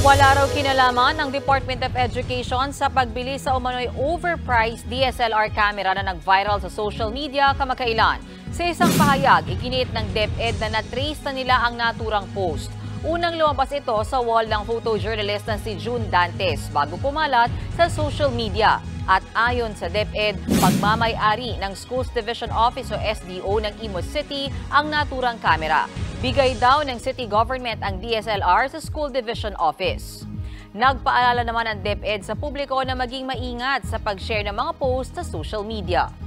Wala raw kinalaman ng Department of Education sa pagbili sa umano'y overpriced DSLR camera na nag-viral sa social media kamakailan. Sa isang pahayag, iginiit ng DepEd na na-trace na nila ang naturang post. Unang lumabas ito sa wall ng photojournalist na si June Dantes bago pumalat sa social media. At ayon sa DepEd, pagmamay-ari ng Schools Division Office o SDO ng Imus City ang naturang kamera. Bigay daw ng city government ang DSLR sa School Division Office. Nagpaalala naman ang DepEd sa publiko na maging maingat sa pag-share ng mga post sa social media.